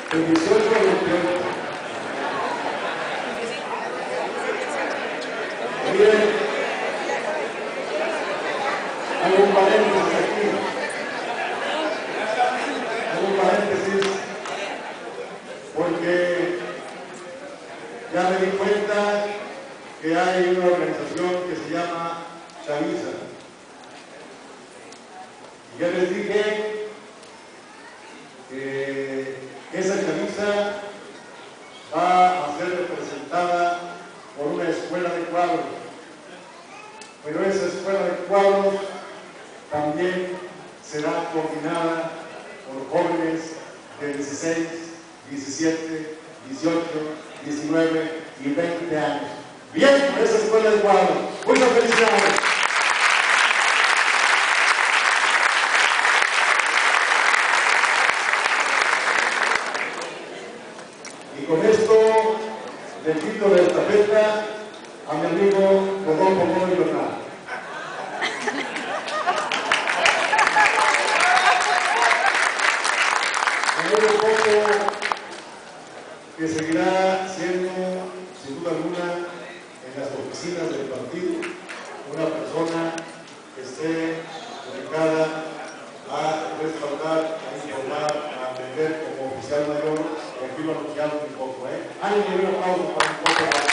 El 18 de noviembre. Bien, hago un paréntesis aquí. Hago un paréntesis porque ya me di cuenta que hay una organización que se llama Chaviza. Y ya les dije que esa Chaviza va a ser representada por una escuela de cuadros, pero esa escuela de cuadros también será coordinada por jóvenes de 16, 17, 18, 19 y 20 años. Bien, por esa escuela de cuadros. Muchas felicidades. Y con esto le quito la estafeta a mi amigo Rodolfo Gómez Bernal. Un poco que seguirá siendo, sin duda alguna, en las oficinas del partido, una persona que esté dedicada a respaldar, a informar, a atender como oficial mayor, y aquí lo anunciamos un poco, ánimo y un aplauso para un poco más.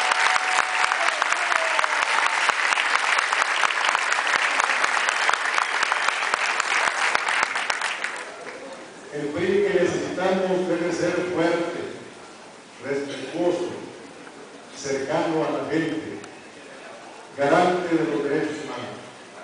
El PRI que necesitamos debe ser fuerte, respetuoso, cercano a la gente, garante de los derechos humanos.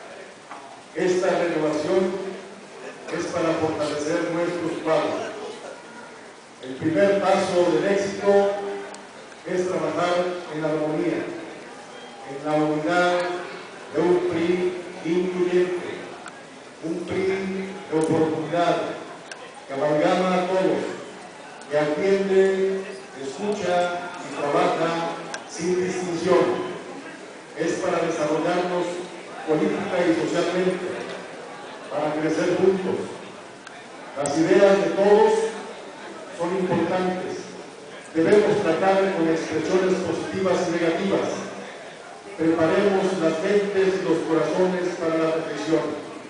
Esta renovación es para fortalecer nuestros cuadros. El primer paso del éxito es trabajar en la armonía, en la unidad de un PRI incluyente, un PRI de oportunidad, que amalgama a todos, que atiende, escucha y trabaja sin distinción. Es para desarrollarnos política y socialmente, para crecer juntos. Las ideas de todos son importantes. Debemos tratar con expresiones positivas y negativas. Preparemos las mentes y los corazones para la reflexión.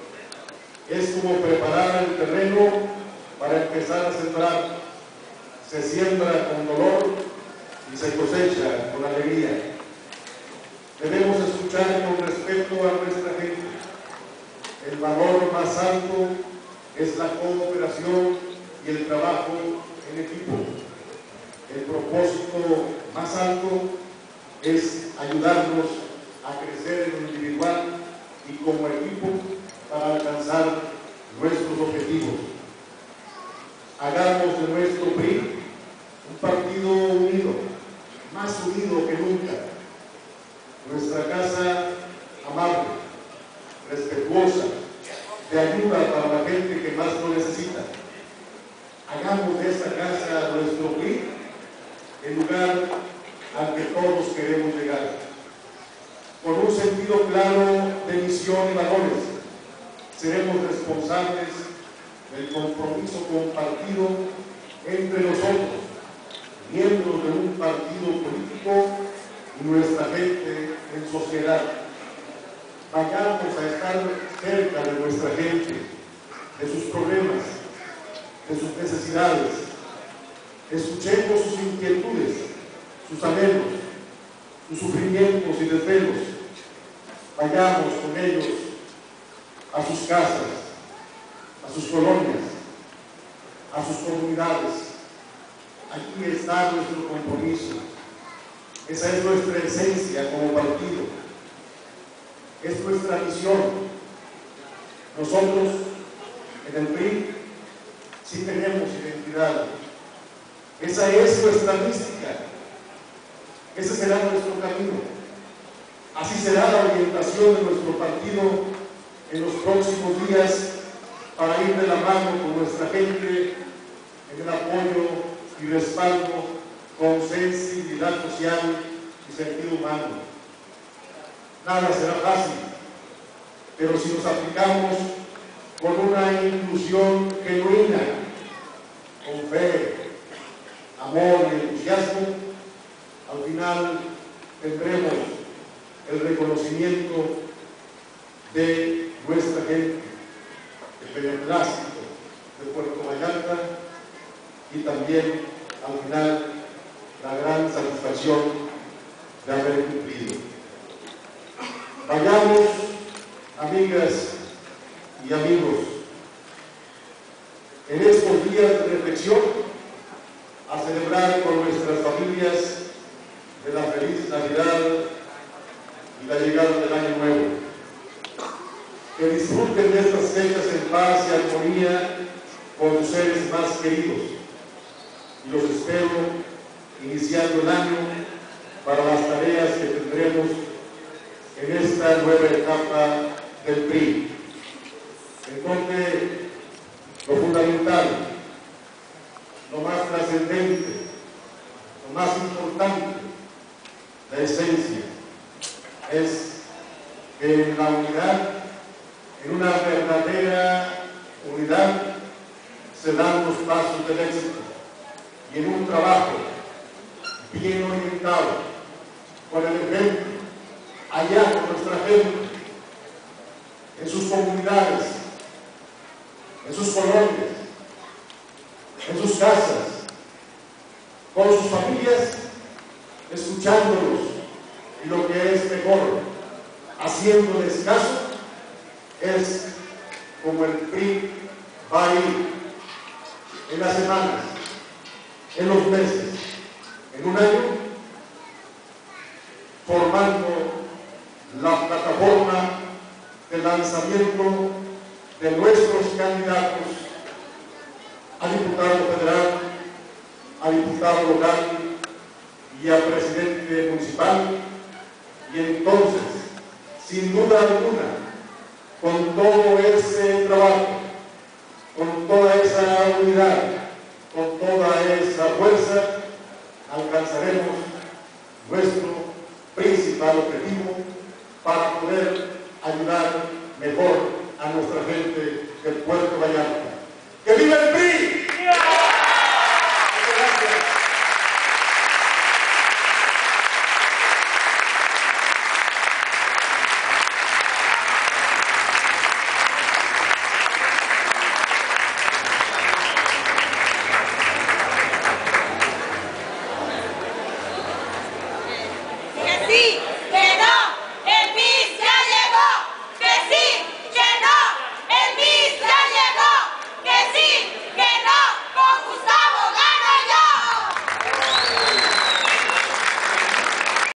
Es como preparar el terreno para empezar a sembrar. Se siembra con dolor y se cosecha con alegría. Debemos escuchar con respeto a nuestra gente. El valor más alto es la cooperación y el trabajo en equipo. El propósito más alto es ayudarnos a crecer en lo individual y como equipo para alcanzar nuestros objetivos. Hagamos de nuestro PRI un partido unido, más unido que nunca. Nuestra casa amable, respetuosa, de ayuda para la gente que más lo necesita. Hagamos de esta casa nuestro PRI el lugar al que todos queremos llegar. Con un sentido claro de misión y valores, seremos responsables del compromiso compartido entre nosotros, miembros de un partido político y nuestra gente en sociedad. Vayamos a estar cerca de nuestra gente, de sus problemas, de sus necesidades. Escuchemos sus inquietudes, sus anhelos, sus sufrimientos y desvelos. Vayamos con ellos a sus casas, a sus colonias, a sus comunidades. Aquí está nuestro compromiso. Esa es nuestra esencia como partido. Es nuestra misión. Nosotros, en el PRI, sí tenemos identidad. Esa es nuestra mística. Ese será nuestro camino. Así será la orientación de nuestro partido en los próximos días para ir de la mano con nuestra gente en el apoyo y respaldo con sensibilidad social y sentido humano. Nada será fácil, pero si nos aplicamos con una inclusión genuina, con fe, amor y entusiasmo, al final tendremos el reconocimiento de nuestra gente, el beneplácito de Puerto Vallarta y también al final la gran satisfacción de haber cumplido. Vayamos, amigas y amigos, en estos días de reflexión a celebrar con nuestras familias de la feliz Navidad y la llegada del Año Nuevo. Que disfruten de estas fechas en paz y armonía con sus seres más queridos. Y los espero iniciando el año para las tareas que tendremos en esta nueva etapa del PRI. En donde lo fundamental, lo más trascendente, lo más importante, la esencia, es que en la unidad, en una verdadera unidad, se dan los pasos del éxito. Y en un trabajo bien orientado, con el ejemplo, allá con nuestra gente, en sus comunidades, en sus colonias, en sus casas, con sus familias, escuchándolos, y lo que es mejor, haciéndoles caso, es como el PRI va a ir en las semanas, en los meses, en un año, formando la plataforma de lanzamiento de nuestros candidatos a diputado federal, a diputado local y a presidente municipal. Y entonces, sin duda alguna, con todo ese trabajo, con toda esa unidad, con toda esa fuerza, alcanzaremos nuestro principal objetivo para poder ayudar mejor a nuestra gente del Puerto Vallarta.